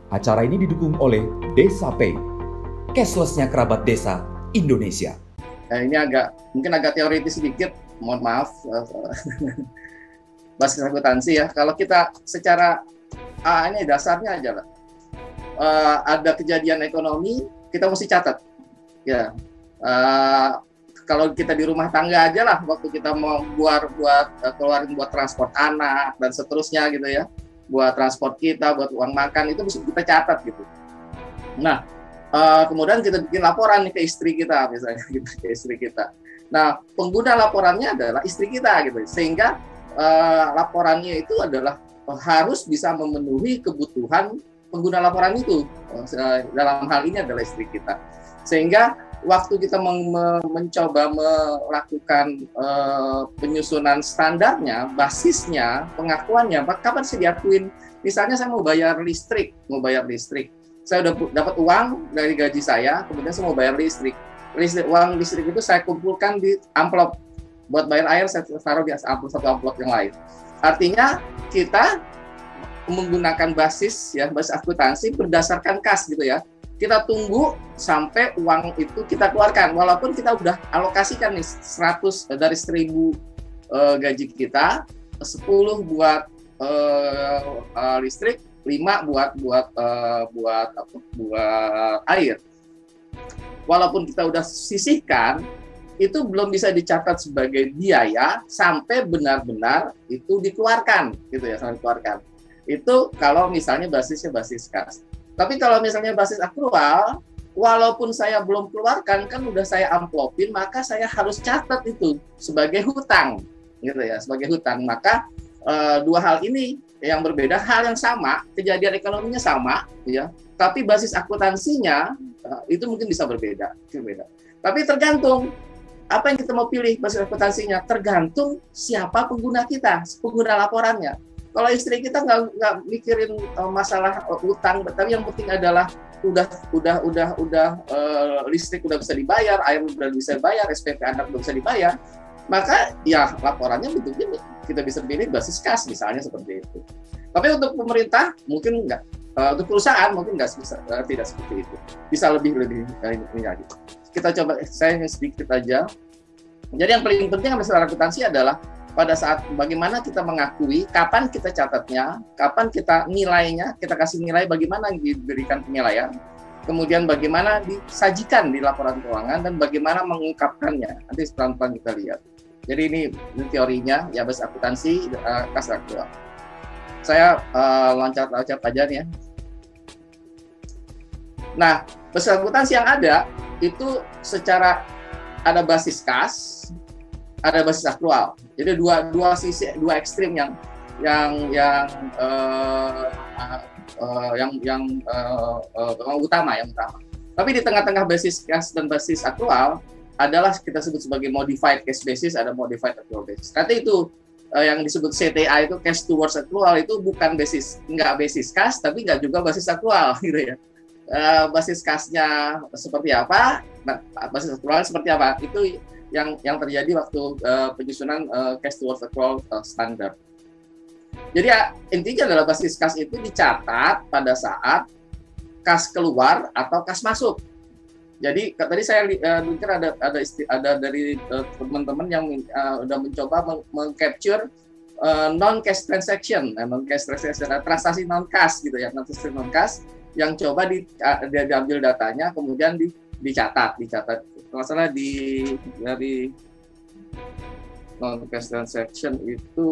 Acara ini didukung oleh Desa Pay, cashless-nya kerabat desa Indonesia. Ini mungkin agak teoritis sedikit, mohon maaf. Basis akuntansi ya. Kalau kita secara ini dasarnya aja lah. Ada kejadian ekonomi, kita mesti catat. Ya. Kalau kita di rumah tangga aja lah, waktu kita mau keluarin buat transport anak dan seterusnya gitu ya, buat transport kita, buat uang makan, itu mesti kita catat gitu. Nah, kemudian kita bikin laporan nih ke istri kita misalnya, gitu, ke istri kita. Nah, pengguna laporannya adalah istri kita gitu, sehingga laporannya itu adalah harus bisa memenuhi kebutuhan pengguna laporan itu. Dalam hal ini adalah istri kita. Sehingga waktu kita mencoba melakukan penyusunan standarnya, basisnya, pengakuannya, kapan sih diakuin? Misalnya saya mau bayar listrik. Saya udah dapat uang dari gaji saya, kemudian saya mau bayar listrik. Uang listrik itu saya kumpulkan di amplop. Buat bayar air, saya taruh di satu amplop yang lain. Artinya, kita menggunakan basis akuntansi berdasarkan kas gitu ya. Kita tunggu sampai uang itu kita keluarkan, walaupun kita udah alokasikan nih 100 dari 1000 gaji kita, 10 buat listrik, 5 buat air. Walaupun kita udah sisihkan, itu belum bisa dicatat sebagai biaya sampai benar-benar itu dikeluarkan, gitu ya, sampai dikeluarkan. Itu kalau misalnya basisnya basis kas. Tapi kalau misalnya basis akrual, walaupun saya belum keluarkan, kan udah saya amplopin, maka saya harus catat itu sebagai hutang, gitu ya, sebagai hutang. Maka dua hal ini yang berbeda, hal yang sama, kejadian ekonominya sama, ya, tapi basis akuntansinya itu mungkin bisa berbeda. Tapi tergantung apa yang kita mau pilih basis akuntansinya, tergantung siapa pengguna kita, pengguna laporannya. Kalau istri kita nggak mikirin masalah utang, tapi yang penting adalah udah listrik udah bisa dibayar, air udah bisa dibayar, SPP anak udah bisa dibayar, maka ya laporannya bentuknya kita bisa pilih basis kas misalnya seperti itu. Tapi untuk pemerintah mungkin nggak, untuk perusahaan mungkin tidak seperti itu, bisa lebih ini lagi. Kita coba saya sedikit aja. Jadi yang paling penting masalah akuntansi adalah pada saat bagaimana kita mengakui, kapan kita catatnya, kapan kita nilainya, kita kasih nilai bagaimana diberikan penilaian, kemudian bagaimana disajikan di laporan keuangan, dan bagaimana mengungkapkannya. Nanti pelan-pelan kita lihat. Jadi ini teorinya, ya basis akuntansi, kas aktual. Saya loncat-loncat aja nih ya. Nah, basis akuntansi yang ada, itu secara ada basis kas, ada basis akrual. Jadi dua sisi, dua ekstrim yang utama. Tapi di tengah-tengah basis kas dan basis akrual adalah kita sebut sebagai modified cash basis, ada modified accrual basis. Nanti itu yang disebut CTA itu cash towards accrual itu bukan nggak basis kas, tapi nggak juga basis akrual gitu ya. Basis kasnya seperti apa, nah, basis akrual seperti apa, itu yang terjadi waktu penyusunan cash towards accrual standar. Jadi intinya adalah basis kas itu dicatat pada saat kas keluar atau kas masuk. Jadi tadi saya pikir ada dari teman-teman yang sudah mencoba mengcapture non cash transaction, transaksi non cash gitu ya, transaksi non cash yang coba diambil datanya kemudian dicatat. Masalah dari non cash transaction itu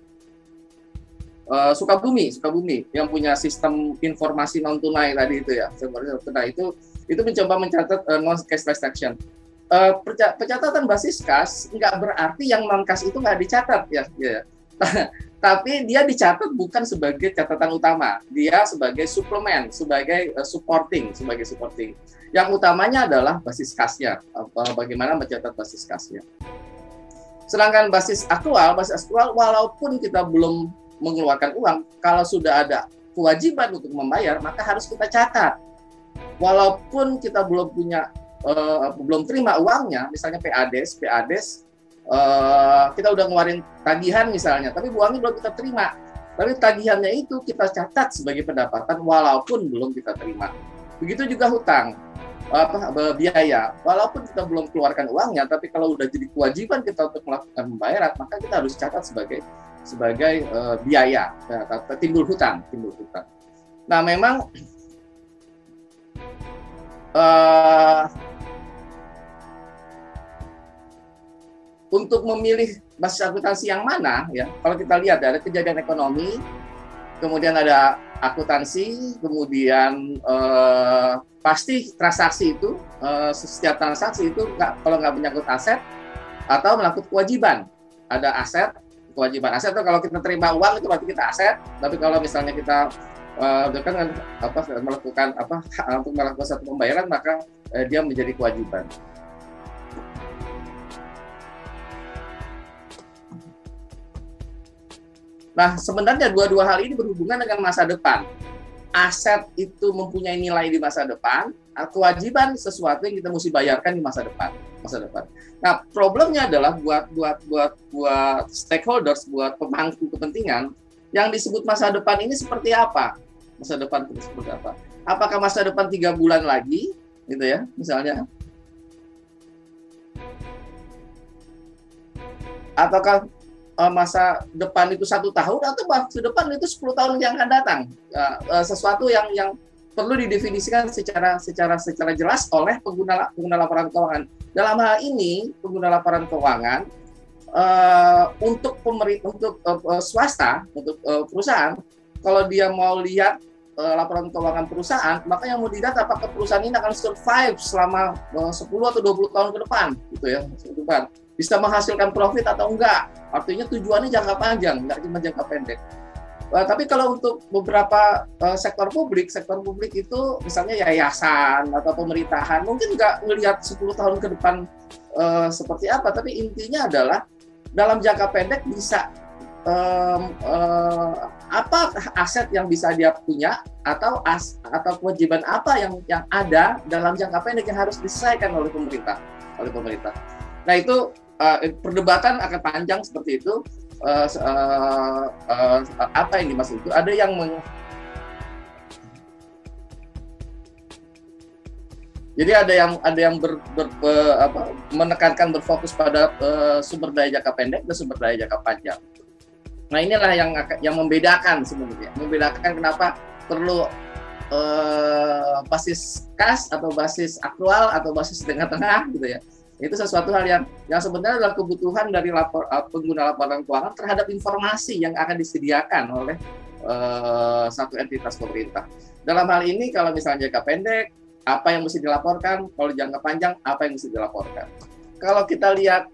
Sukabumi yang punya sistem informasi non tunai tadi itu ya. Nah, itu mencoba mencatat non cash transaction. Pencatatan basis kas nggak berarti yang non cash itu nggak dicatat ya. Tapi dia dicatat bukan sebagai catatan utama, dia sebagai suplemen, sebagai supporting. Yang utamanya adalah basis kasnya, bagaimana mencatat basis kasnya. Sedangkan basis akrual walaupun kita belum mengeluarkan uang, kalau sudah ada kewajiban untuk membayar, maka harus kita catat. Walaupun kita belum terima uangnya, misalnya PADES, kita udah ngeluarin tagihan misalnya, tapi uangnya belum kita terima. Tapi tagihannya itu kita catat sebagai pendapatan walaupun belum kita terima. Begitu juga hutang, biaya. Walaupun kita belum keluarkan uangnya, tapi kalau udah jadi kewajiban kita untuk melakukan pembayaran, maka kita harus catat sebagai biaya, timbul hutang. Nah, memang untuk memilih basis akuntansi yang mana, ya, kalau kita lihat ada kejadian ekonomi, kemudian ada akuntansi, kemudian pasti transaksi itu, setiap transaksi itu kalau nggak menyangkut aset atau menyangkut kewajiban. Ada aset, kewajiban. Aset itu kalau kita terima uang itu berarti kita aset, tapi kalau misalnya kita untuk melakukan satu pembayaran, maka dia menjadi kewajiban. Nah, sebenarnya dua hal ini berhubungan dengan masa depan. Aset itu mempunyai nilai di masa depan, kewajiban sesuatu yang kita mesti bayarkan di masa depan. Nah, problemnya adalah buat stakeholders, buat pemangku kepentingan, yang disebut masa depan ini seperti apa? Masa depan itu seperti apa? Apakah masa depan 3 bulan lagi, gitu ya, misalnya? Ataukah masa depan itu 1 tahun, atau masa depan itu 10 tahun yang akan datang? Sesuatu yang perlu didefinisikan secara jelas oleh pengguna laporan keuangan. Dalam hal ini, pengguna laporan keuangan untuk swasta, untuk perusahaan, kalau dia mau lihat laporan keuangan perusahaan, maka yang mau dilihat apakah perusahaan ini akan survive selama 10 atau 20 tahun ke depan, gitu ya, bisa menghasilkan profit atau enggak. Artinya tujuannya jangka panjang, enggak cuma jangka pendek. Tapi kalau untuk beberapa sektor publik itu misalnya yayasan atau pemerintahan, mungkin nggak melihat 10 tahun ke depan seperti apa, tapi intinya adalah dalam jangka pendek bisa apa aset yang bisa dia punya, atau kewajiban apa yang ada dalam jangka pendek yang harus diselesaikan oleh pemerintah. Nah, itu perdebatan akan panjang seperti itu. Apa yang dimaksud itu? Ada yang jadi ada yang menekankan berfokus pada sumber daya jangka pendek dan sumber daya jangka panjang. Nah, inilah yang membedakan sebenarnya. Membedakan kenapa perlu basis kas atau basis aktual atau basis tengah-tengah, gitu ya. Itu sesuatu hal yang sebenarnya adalah kebutuhan dari pengguna laporan keuangan terhadap informasi yang akan disediakan oleh satu entitas pemerintah. Dalam hal ini, kalau misalnya jangka pendek, apa yang mesti dilaporkan? Kalau jangka panjang, apa yang mesti dilaporkan? Kalau kita lihat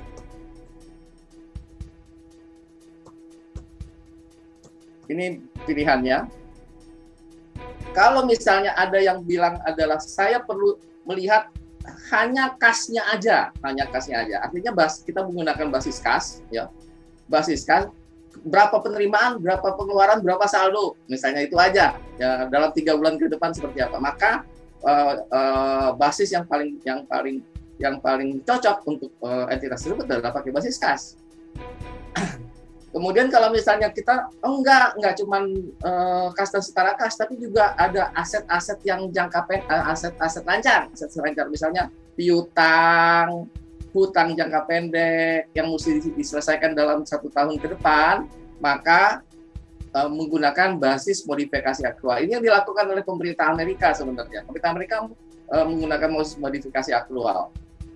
ini pilihannya. Kalau misalnya ada yang bilang adalah saya perlu melihat hanya kasnya aja. Artinya kita menggunakan basis kas, ya. Basis kas, berapa penerimaan, berapa pengeluaran, berapa saldo, misalnya itu aja. Ya, dalam 3 bulan ke depan seperti apa? Maka basis yang paling cocok untuk entitas tersebut adalah pakai basis kas. Kemudian kalau misalnya kita enggak cuma kas dan setara kas, tapi juga ada aset-aset yang jangka pendek, aset lancar, misalnya piutang, hutang jangka pendek yang mesti diselesaikan dalam 1 tahun ke depan, maka menggunakan basis modifikasi aktual. Ini yang dilakukan oleh pemerintah Amerika sebenarnya. Pemerintah Amerika menggunakan modifikasi aktual.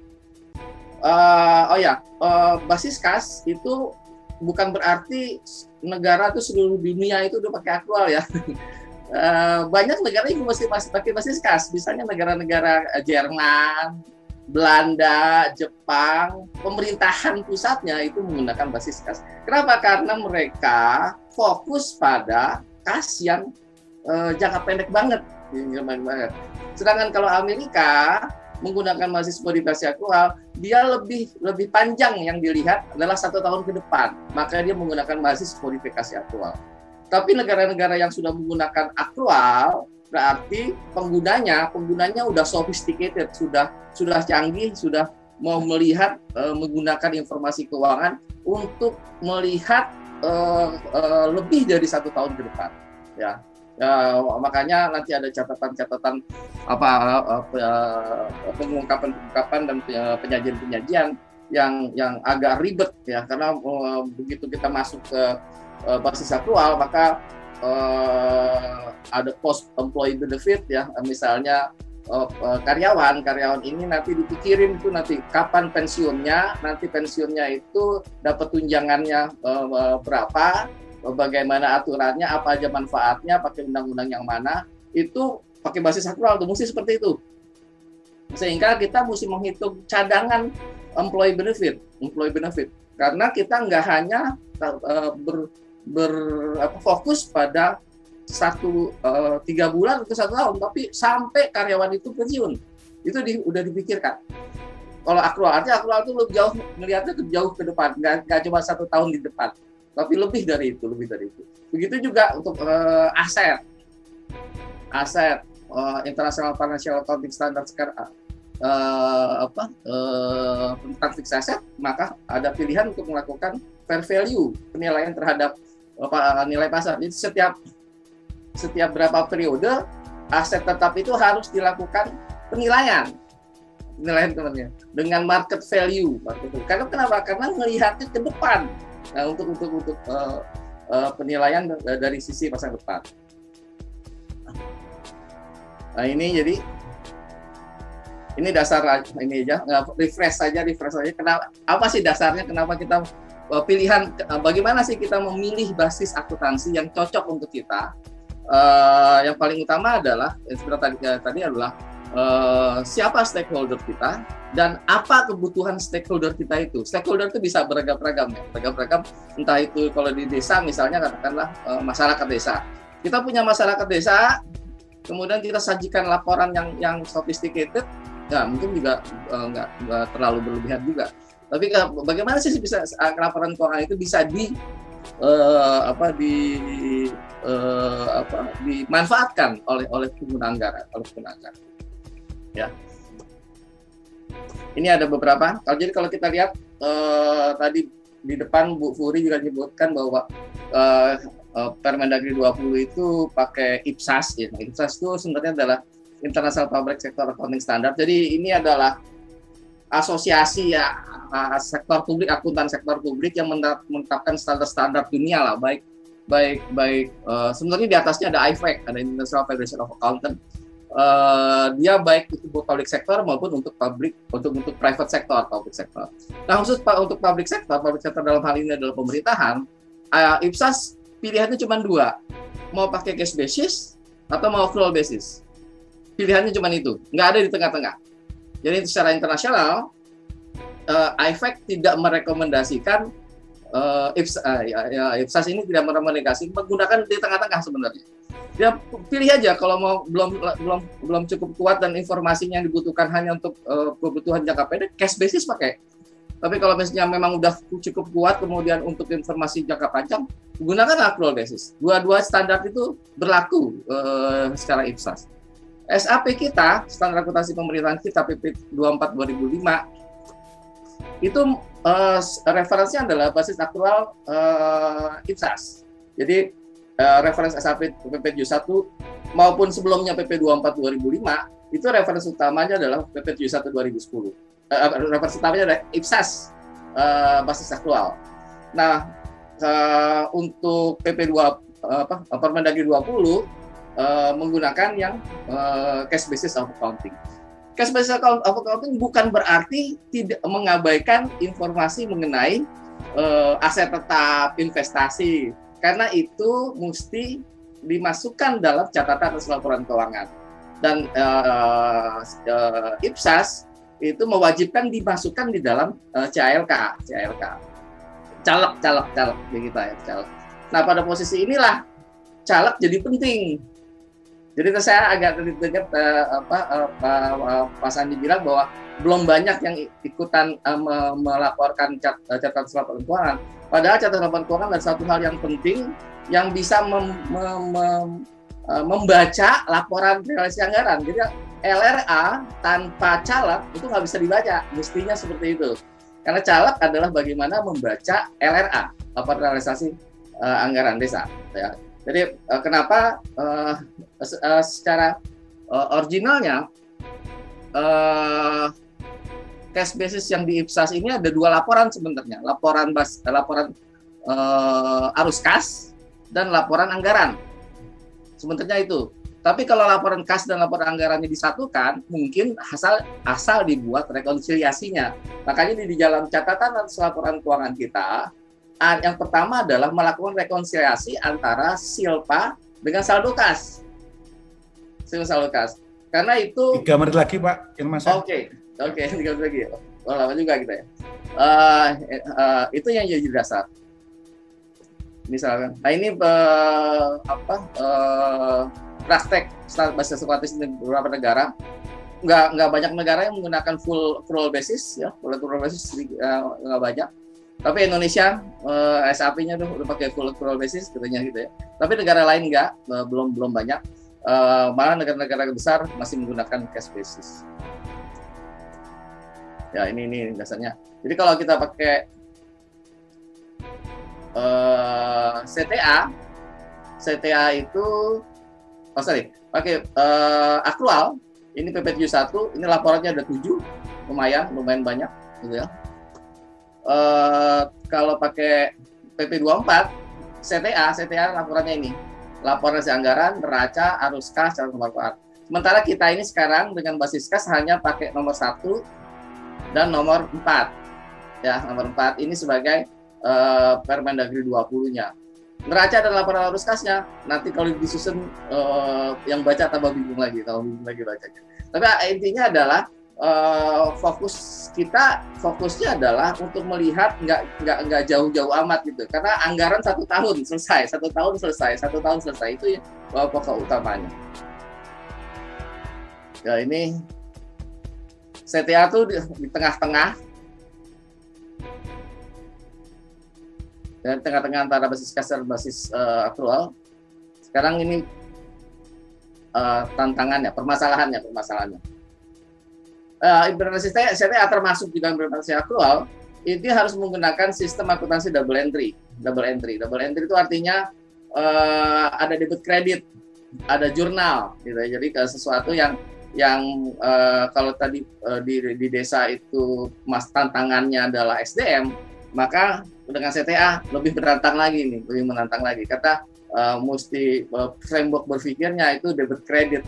Basis kas itu bukan berarti negara itu seluruh dunia itu udah pakai aktual, ya. Banyak negara itu masih pakai basis kas. Misalnya negara-negara Jerman, Belanda, Jepang, pemerintahan pusatnya itu menggunakan basis kas. Kenapa? Karena mereka fokus pada kas yang jangka pendek banget. Sedangkan kalau Amerika menggunakan basis modifikasi aktual, dia lebih panjang yang dilihat adalah 1 tahun ke depan. Maka dia menggunakan basis modifikasi aktual. Tapi negara-negara yang sudah menggunakan aktual, berarti penggunanya udah sophisticated, sudah canggih, sudah mau melihat menggunakan informasi keuangan untuk melihat lebih dari 1 tahun ke depan, ya. Makanya nanti ada catatan-catatan pengungkapan dan penyajian-penyajian yang agak ribet, ya, karena begitu kita masuk ke basis aktual, maka ada post employee benefit, ya, misalnya karyawan ini nanti dipikirin itu nanti kapan pensiunnya, nanti pensiunnya itu dapat tunjangannya berapa, bagaimana aturannya, apa aja manfaatnya, pakai undang-undang yang mana, itu pakai basis aktual tuh, mesti seperti itu. Sehingga kita mesti menghitung cadangan employee benefit, karena kita nggak hanya fokus pada 3 bulan atau 1 tahun, tapi sampai karyawan itu pensiun, itu udah dipikirkan. Kalau akrual, artinya akrual itu lebih jauh, melihatnya jauh ke depan, nggak cuma 1 tahun di depan, tapi lebih dari itu. Begitu juga untuk aset International Financial Accounting Standards sekarang tentang fixed asset, maka ada pilihan untuk melakukan fair value, penilaian terhadap nilai pasar. Jadi setiap berapa periode aset tetap itu harus dilakukan penilaian temannya dengan market value. Karena kenapa? Karena melihatnya ke depan. Nah, untuk penilaian dari sisi masa depan. Nah, ini jadi ini dasar ini aja, refresh saja. Kenapa? Apa sih dasarnya? Kenapa kita pilihan? Bagaimana sih kita memilih basis akuntansi yang cocok untuk kita? Yang paling utama adalah seperti tadi adalah siapa stakeholder kita dan apa kebutuhan stakeholder kita itu. Stakeholder itu bisa beragam-ragam, entah itu kalau di desa misalnya katakanlah masyarakat desa. Kita punya masyarakat desa, kemudian kita sajikan laporan yang sophisticated, ya mungkin juga nggak terlalu berlebihan juga. Tapi bagaimana sih bisa laporan keuangan itu bisa dimanfaatkan oleh pengguna anggaran, ya. Ini ada beberapa. Jadi kalau kita lihat tadi di depan Bu Furi juga menyebutkan bahwa Permendagri 20 itu pakai IPSAS, ya. IPSAS itu sebenarnya adalah International Public Sector Accounting Standard. Jadi ini adalah asosiasi ya sektor publik, akuntan sektor publik yang menetapkan standar-standar dunia lah, baik sebenarnya di atasnya ada IFAC, ada International Federation of Accountants. Dia baik itu public sector maupun untuk private sector, public sector. Nah, khusus untuk public sector dalam hal ini adalah pemerintahan. IPSAS pilihannya cuma 2, mau pakai cash basis atau mau accrual basis. Pilihannya cuma itu, nggak ada di tengah-tengah. Jadi secara internasional, IFAC tidak merekomendasikan IPSAS ini tidak merekomendasikan menggunakan di tengah-tengah sebenarnya. Dia pilih aja kalau mau belum cukup kuat dan informasinya yang dibutuhkan hanya untuk kebutuhan jangka pendek, cash basis pakai. Tapi kalau misalnya memang udah cukup kuat kemudian untuk informasi jangka panjang, gunakan accrual basis. Dua standar itu berlaku secara IPSAS. SAP kita, standar akuntansi pemerintahan kita PP 24 2005, itu referensinya adalah basis aktual IPSAS. Jadi referensi SAP PP 71 maupun sebelumnya PP 24 2005 itu referensi utamanya adalah PP 71 2010. Referensi utamanya adalah IPSAS basis aktual. Nah, untuk PP 2 Permendagri 20 menggunakan yang cash basis of accounting. Cash basis of accounting bukan berarti tidak mengabaikan informasi mengenai aset tetap, investasi, karena itu mesti dimasukkan dalam catatan hasil laporan keuangan. Dan IPSAS itu mewajibkan dimasukkan di dalam CALK. Caleg begitu ya, caleg. Nah, pada posisi inilah caleg jadi penting. Jadi saya agak terdekat Pak Sandi bilang bahwa belum banyak yang ikutan melaporkan catatan laporan keuangan. Padahal catatan laporan keuangan adalah satu hal yang penting yang bisa membaca laporan realisasi anggaran. Jadi LRA tanpa caleg itu nggak bisa dibaca, mestinya seperti itu. Karena caleg adalah bagaimana membaca LRA, laporan realisasi anggaran desa. Ya. Jadi kenapa secara originalnya cash basis yang di IPSAS ini ada 2 laporan sebenarnya, laporan arus kas dan laporan anggaran. Sebenarnya itu. Tapi kalau laporan kas dan laporan anggarannya disatukan, mungkin asal dibuat rekonsiliasinya. Makanya di dalam catatan atas laporan keuangan kita, yang pertama adalah melakukan rekonsiliasi antara silpa dengan saldo kas. Saldo kas. Karena itu 3 menit lagi, Pak. Oke, 3 menit lagi. Oh, lama juga kita ya. Itu yang jadi dasar. Misalkan, nah ini praktek basis statis di beberapa negara, nggak banyak negara yang menggunakan full accrual basis, ya, full accrual basis nggak banyak. Tapi Indonesia SAP-nya udah pakai full accrual basis katanya gitu ya. Tapi negara lain nggak, belum banyak. Malah negara-negara besar masih menggunakan cash basis. Ya ini dasarnya. Jadi kalau kita pakai CTA itu pakai akrual, ini PP71, ini laporannya ada 7, lumayan banyak gitu ya. Kalau pakai PP24, CTA laporannya ini, laporan hasil anggaran, neraca, arus kas, dan nomor koar. Sementara kita ini sekarang dengan basis kas hanya pakai nomor 1 dan nomor 4. Ya, nomor 4 ini sebagai Permendagri 20-nya. Neraca dan laporan arus kasnya nanti kalau disusun yang baca tambah bingung lagi bacanya. Tapi intinya adalah fokusnya adalah untuk melihat nggak jauh-jauh amat gitu, karena anggaran 1 tahun selesai itu ya pokok utamanya. Ya ini CTA tuh di tengah-tengah. Dan tengah-tengah antara basis kas dan basis akrual. Sekarang ini tantangannya, permasalahannya. Implementasi CTA termasuk juga implementasi akrual, ini harus menggunakan sistem akuntansi double entry. Double entry itu artinya ada debit kredit, ada jurnal, gitu. Jadi sesuatu yang kalau tadi di desa itu tantangannya adalah SDM, maka dengan CTA lebih menantang lagi karena mesti framework berpikirnya itu debit kredit.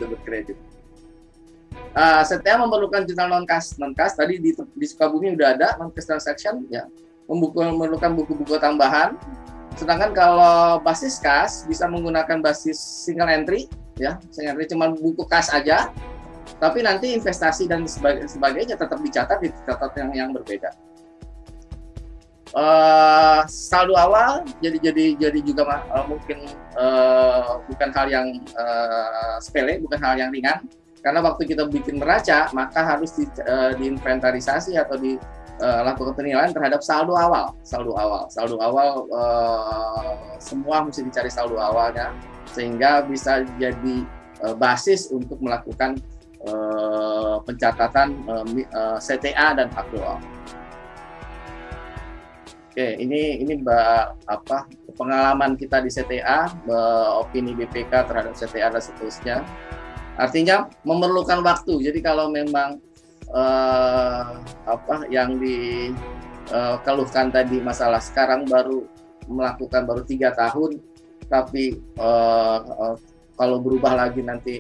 CTA memerlukan jurnal non-kas tadi di Sukabumi udah ada non-cash transaction ya, memerlukan buku-buku tambahan. Sedangkan kalau basis kas bisa menggunakan basis single entry ya, cuma buku kas aja, tapi nanti investasi dan sebagainya tetap dicatat di catatan yang berbeda. Saldo awal jadi juga mungkin bukan hal yang sepele, bukan hal yang ringan, karena waktu kita bikin neraca maka harus diinventarisasi atau dilakukan penilaian terhadap saldo awal. Semua mesti dicari saldo awalnya sehingga bisa jadi basis untuk melakukan pencatatan CTA dan akrual. Oke, ini pengalaman kita di CTA, opini BPK terhadap CTA dan seterusnya. Artinya memerlukan waktu. Jadi kalau memang yang dikeluhkan tadi masalah sekarang baru 3 tahun, tapi kalau berubah lagi nanti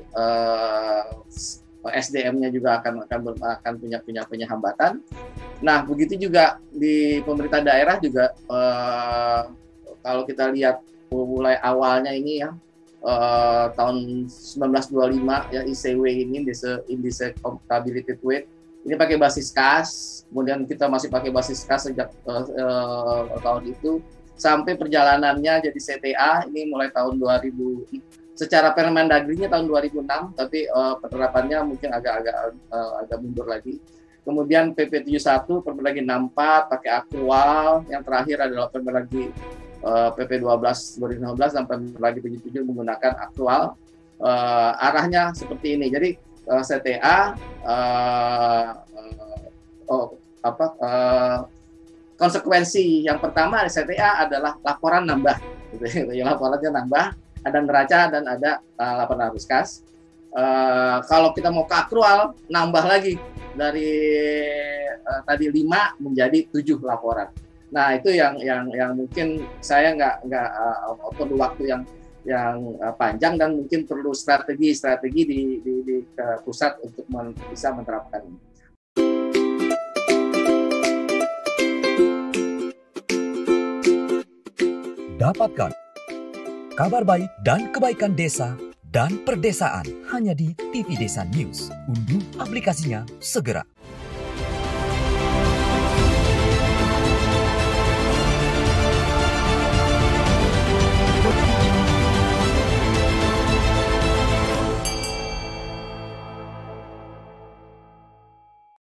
SDM-nya juga akan punya hambatan. Nah, begitu juga di pemerintah daerah juga kalau kita lihat mulai awalnya ini ya tahun 1925 ya ICW ini Indice Comptability Weight ini pakai basis kas, kemudian kita masih pakai basis kas sejak tahun itu sampai perjalanannya jadi CTA ini mulai tahun 2000. Secara Permendagri-nya tahun 2006, tapi penerapannya mungkin agak mundur lagi. Kemudian PP71, Permendagri 64 pakai akrual, yang terakhir adalah Permendagri PP12 2015 dan Permendagri 77 menggunakan akrual. Arahnya seperti ini. Jadi CTA konsekuensi yang pertama CTA adalah laporan nambah gitu. Ya, laporannya nambah, ada neraca dan ada laporan arus kas. Kalau kita mau ke akrual, nambah lagi dari tadi 5 menjadi 7 laporan. Nah, itu yang mungkin saya nggak perlu waktu yang panjang, dan mungkin perlu strategi di pusat untuk bisa menerapkan ini. Dapatkan kabar baik dan kebaikan desa dan perdesaan hanya di TV Desa News. Unduh aplikasinya segera.